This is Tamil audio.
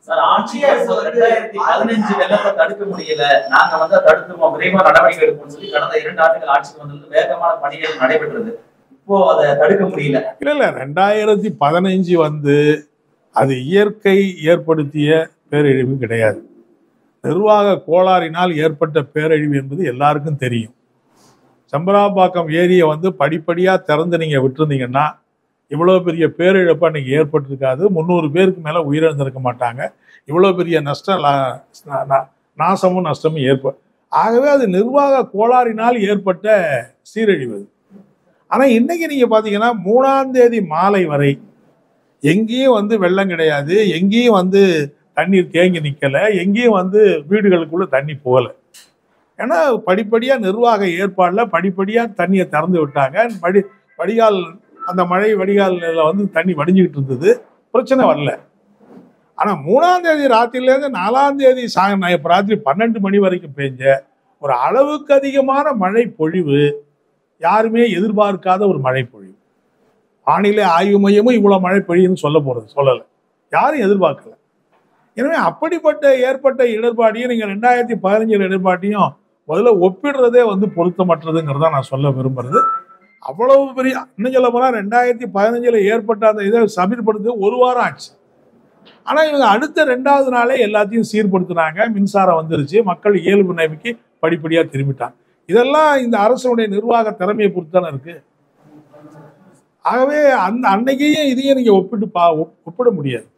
சார் ஆட்சியை 2015 வெள்ளத்தை தடுக்க முடியல, நாங்க வந்து தடுத்துருவோம், விரைவா நடவடிக்கை எடுப்போம்னு சொல்லி கடந்த 2 ஆண்டுகள் ஆட்சிக்கு வந்தது வேகமான பணிகள் நடைபெற்றது. இப்போ அதை தடுக்க முடியல. இல்ல 2015 வந்து அது இயற்கை ஏற்படுத்திய பேரழிவு கிடையாது. நிர்வாக கோளாறினால் ஏற்பட்ட பேரழிவு என்பது எல்லாருக்கும் தெரியும். செம்பராம்பாக்கம் ஏரியை வந்து படிப்படியாக திறந்து நீங்கள் விட்டுருந்தீங்கன்னா இவ்வளோ பெரிய பேரிழப்பு அன்னைக்கு ஏற்பட்டிருக்காது. 300 பேருக்கு மேலே உயிரிழந்திருக்க மாட்டாங்க. இவ்வளோ பெரிய நாசமும் நஷ்டமும் ஆகவே அது நிர்வாக கோளாறினால் ஏற்பட்ட சீரழிவு. ஆனால் இன்னைக்கு நீங்கள் பார்த்தீங்கன்னா 3ஆம் தேதி மாலை வரை எங்கேயும் வந்து வெள்ளம் கிடையாது, எங்கேயும் வந்து தண்ணீர் தேங்கி நிற்கலை, எங்கேயும் வந்து வீடுகளுக்குள்ள தண்ணி போகலை. ஏன்னா படிப்படியாக நிர்வாக ஏற்பாடில் படிப்படியாக தண்ணியை திறந்து விட்டாங்க. வடிகால் அந்த மழை வடிகாலில் வந்து தண்ணி வடிஞ்சிக்கிட்டு இருந்தது, பிரச்சனை வரல. ஆனால் 3ஆம் தேதி ராத்திரிலேருந்து 4ஆம் தேதி ராத்திரி 12 மணி வரைக்கும் பெஞ்ச ஒரு அளவுக்கு அதிகமான மழை பொழிவு யாருமே எதிர்பார்க்காத ஒரு மழை பொழிவு. வானிலை ஆய்வு மையமும் இவ்வளோ மழை பொழியுன்னு சொல்லலை, யாரும் எதிர்பார்க்கல. எனவே அப்படிப்பட்ட ஏற்பட்ட இடர்பாட்டையும் நீங்கள் 2015 இடர்பாட்டையும் முதல்ல ஒப்பிடுறதே வந்து பொருத்தமற்றதுங்கிறத நான் சொல்ல விரும்புறது. அவ்வளவு பெரிய இன்னும் சொல்ல போனால் 2015 ஏற்பட்ட அந்த இதை சமீபடுத்த 1 வாரம் ஆச்சு. ஆனால் இவங்க அடுத்த 2வது நாளே எல்லாத்தையும் சீர்படுத்தினாங்க, மின்சாரம் வந்துருச்சு, மக்கள் இயல்பு நிலைமைக்கு படிப்படியாக திரும்பிட்டாங்க. இதெல்லாம் இந்த அரசுடைய நிர்வாக திறமையை பொறுத்தானே இருக்கு. ஆகவே அன்னைக்கையும் இதையும் நீங்கள் ஒப்பிட முடியாது.